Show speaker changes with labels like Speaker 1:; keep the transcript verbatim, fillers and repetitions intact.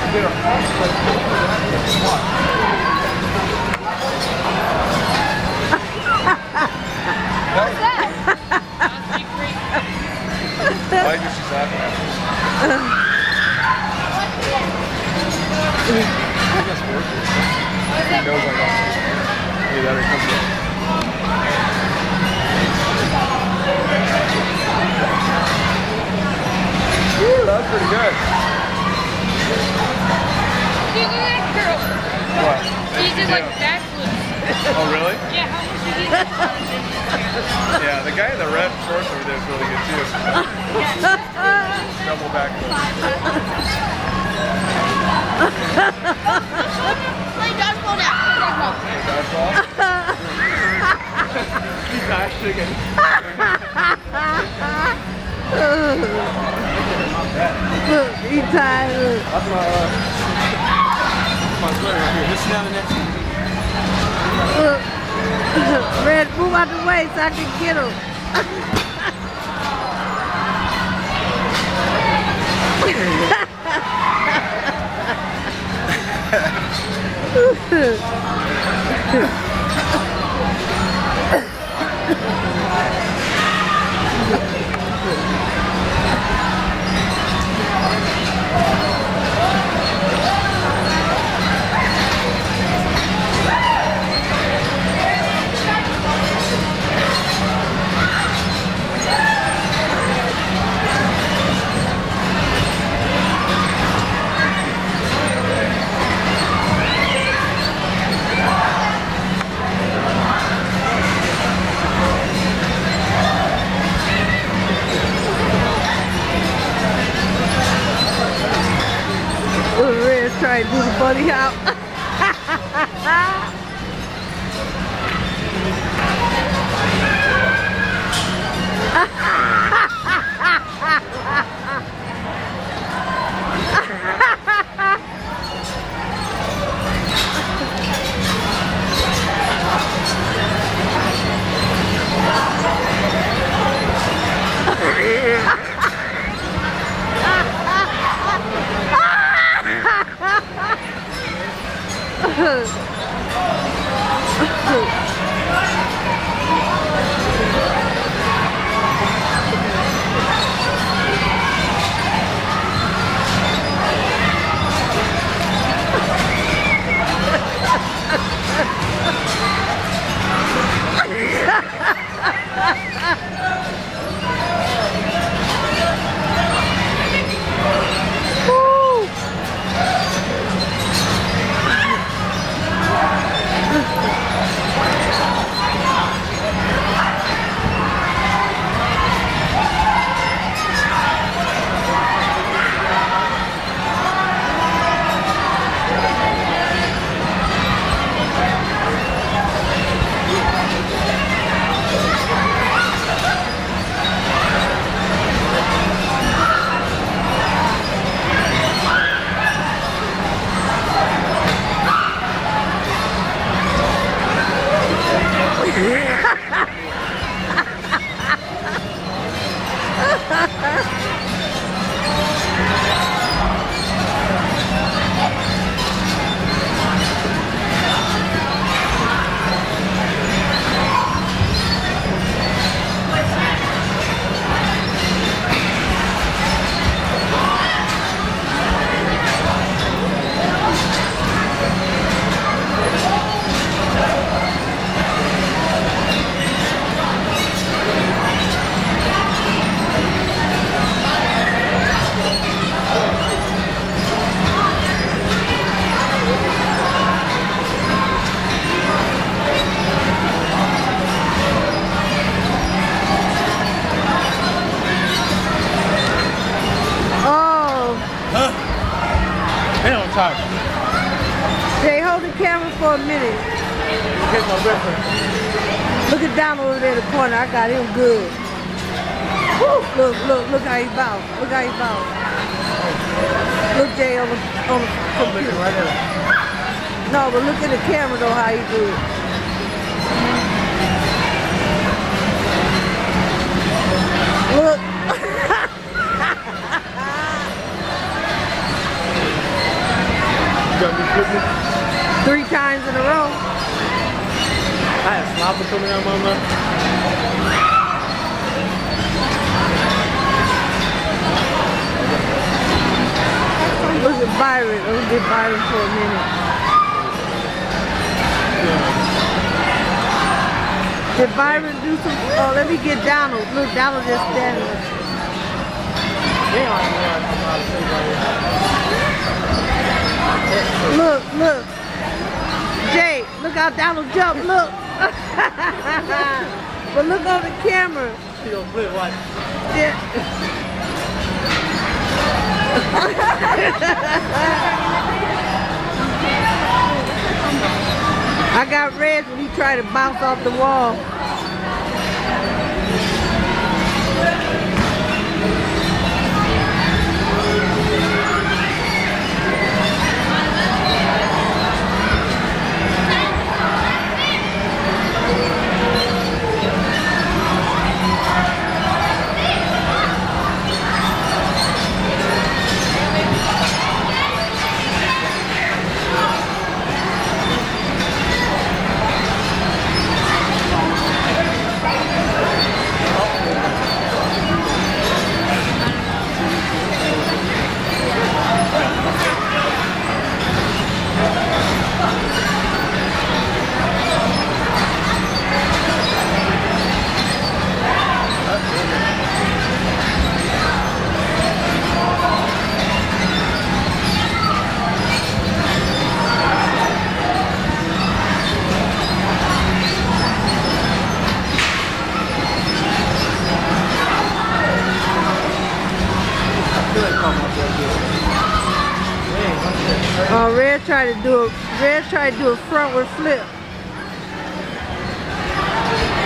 Speaker 1: get a what? What's that? Why did she laughing at me? I guess work is. He knows I got this. Hey, that comes in. Ooh, that's pretty good.
Speaker 2: Look at that girl.
Speaker 1: What?
Speaker 2: She did like backflips.
Speaker 1: Oh, really?
Speaker 2: Yeah, how much did you get?
Speaker 1: Yeah, the guy in the red shorts over there is really good too. Double back.
Speaker 2: Play dodgeball now.
Speaker 1: Play dodgeball? He's actually going
Speaker 3: Look, he tired.
Speaker 1: That's my, uh, that's my brother right here. This is now the next one.
Speaker 3: Look. Red, move out the way so I can get him. Try to do the bunny hop. Jay, hold the camera for a minute. Look at Donald over there in the corner. I got him good. Woo. Look, look, look how he bounce. Look how he bounce. Look, Jay, on the, on the computer. Right there. No, but look at the camera though, how he do it. Look. Three times in a row.
Speaker 1: I had slobber coming out of my mouth.
Speaker 3: Look at Byron. Let's get Byron for a minute. Did Byron do some? Oh, let me get Donald. Look, Donald just standing. Look, look. Jay, look how Donald jumped. Look. But look on the camera.
Speaker 1: He gonna flip, watch.
Speaker 3: Yeah. I got red when he tried to bounce off the wall. Oh, Red tried to do a Red tried to do a frontward flip.